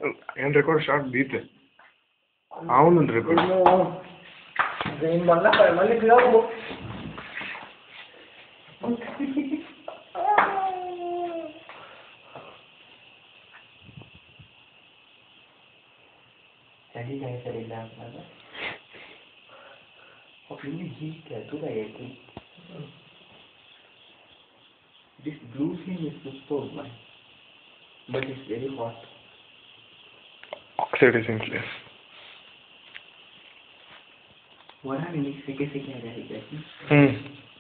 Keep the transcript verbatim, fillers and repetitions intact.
and record shot beat it. I don't record. Game balla kar mali khilao. Jadi jangan cerita apa. Apa ini heat tu lah itu. This blue thing is super man, but it's very hot. Oxide is in place. What are you mixing? कैसे क्या रहेगा? Hmm.